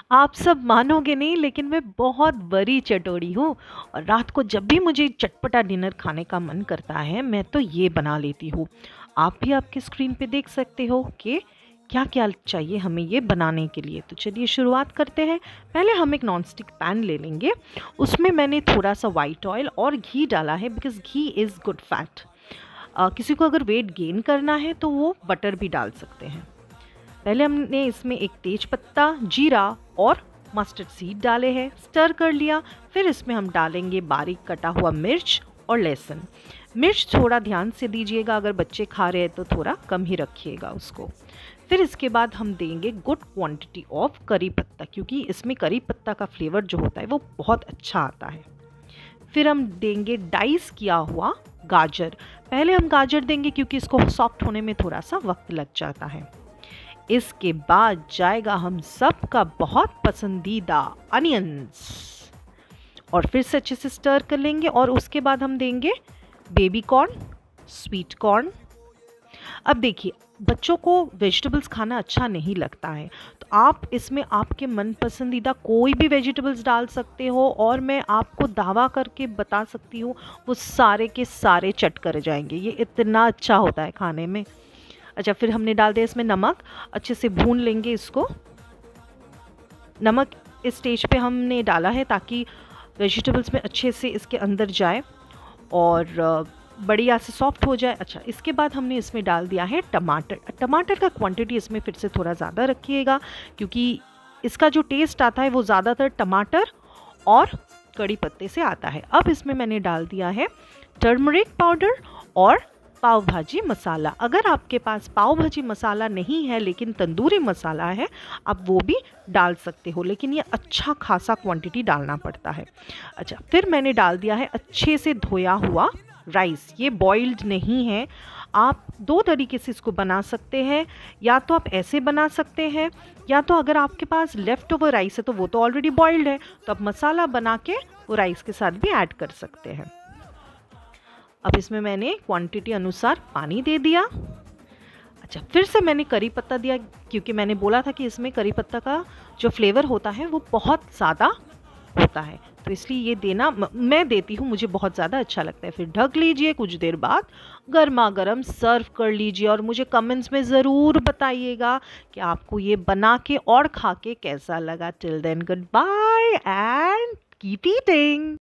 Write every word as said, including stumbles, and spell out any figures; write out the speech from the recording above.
आप सब मानोगे नहीं, लेकिन मैं बहुत बड़ी चटोरी हूँ। और रात को जब भी मुझे चटपटा डिनर खाने का मन करता है, मैं तो ये बना लेती हूँ। आप भी आपके स्क्रीन पे देख सकते हो कि क्या क्या चाहिए हमें ये बनाने के लिए। तो चलिए शुरुआत करते हैं। पहले हम एक नॉन स्टिक पैन ले लेंगे। उसमें मैंने थोड़ा सा वाइट ऑयल और घी डाला है, because ghee is good fat. किसी को अगर वेट गेन करना है तो वो बटर भी डाल सकते हैं। पहले हमने इसमें एक तेज पत्ता, जीरा और मस्टर्ड सीड डाले हैं, स्टर कर लिया। फिर इसमें हम डालेंगे बारीक कटा हुआ मिर्च और लहसुन। मिर्च थोड़ा ध्यान से दीजिएगा, अगर बच्चे खा रहे हैं तो थोड़ा कम ही रखिएगा उसको। फिर इसके बाद हम देंगे गुड क्वांटिटी ऑफ करी पत्ता, क्योंकि इसमें करी पत्ता का फ्लेवर जो होता है वो बहुत अच्छा आता है। फिर हम देंगे डाइस किया हुआ गाजर। पहले हम गाजर देंगे क्योंकि इसको सॉफ्ट होने में थोड़ा सा वक्त लग जाता है। इसके बाद जाएगा हम सबका बहुत पसंदीदा अनियंस, और फिर से अच्छे से स्टर कर लेंगे। और उसके बाद हम देंगे बेबी कॉर्न, स्वीट कॉर्न। अब देखिए, बच्चों को वेजिटेबल्स खाना अच्छा नहीं लगता है, तो आप इसमें आपके मन पसंदीदा कोई भी वेजिटेबल्स डाल सकते हो, और मैं आपको दावा करके बता सकती हूँ वो सारे के सारे चट कर जाएंगे। ये इतना अच्छा होता है खाने में। अच्छा, फिर हमने डाल दिया इसमें नमक। अच्छे से भून लेंगे इसको। नमक इस स्टेज पे हमने डाला है ताकि वेजिटेबल्स में अच्छे से इसके अंदर जाए और बढ़िया से सॉफ्ट हो जाए। अच्छा, इसके बाद हमने इसमें डाल दिया है टमाटर। टमाटर का क्वांटिटी इसमें फिर से थोड़ा ज़्यादा रखिएगा, क्योंकि इसका जो टेस्ट आता है वो ज़्यादातर टमाटर और कड़ी पत्ते से आता है। अब इसमें मैंने डाल दिया है टर्मरिक पाउडर और पाव भाजी मसाला। अगर आपके पास पाव भाजी मसाला नहीं है लेकिन तंदूरी मसाला है, आप वो भी डाल सकते हो, लेकिन ये अच्छा खासा क्वांटिटी डालना पड़ता है। अच्छा, फिर मैंने डाल दिया है अच्छे से धोया हुआ राइस। ये बॉइल्ड नहीं है। आप दो तरीके से इसको बना सकते हैं, या तो आप ऐसे बना सकते हैं, या तो अगर आपके पास लेफ़्ट ओवर राइस है तो वो तो ऑलरेडी बॉइल्ड है, तो आप मसाला बना के वो राइस के साथ भी ऐड कर सकते हैं। अब इसमें मैंने क्वांटिटी अनुसार पानी दे दिया। अच्छा, फिर से मैंने करी पत्ता दिया, क्योंकि मैंने बोला था कि इसमें करी पत्ता का जो फ्लेवर होता है वो बहुत ज़्यादा होता है, तो इसलिए ये देना मैं देती हूँ, मुझे बहुत ज़्यादा अच्छा लगता है। फिर ढक लीजिए, कुछ देर बाद गर्मा गर्म सर्व कर लीजिए, और मुझे कमेंट्स में ज़रूर बताइएगा कि आपको ये बना के और खा के कैसा लगा। Till then, good bye and keep eating.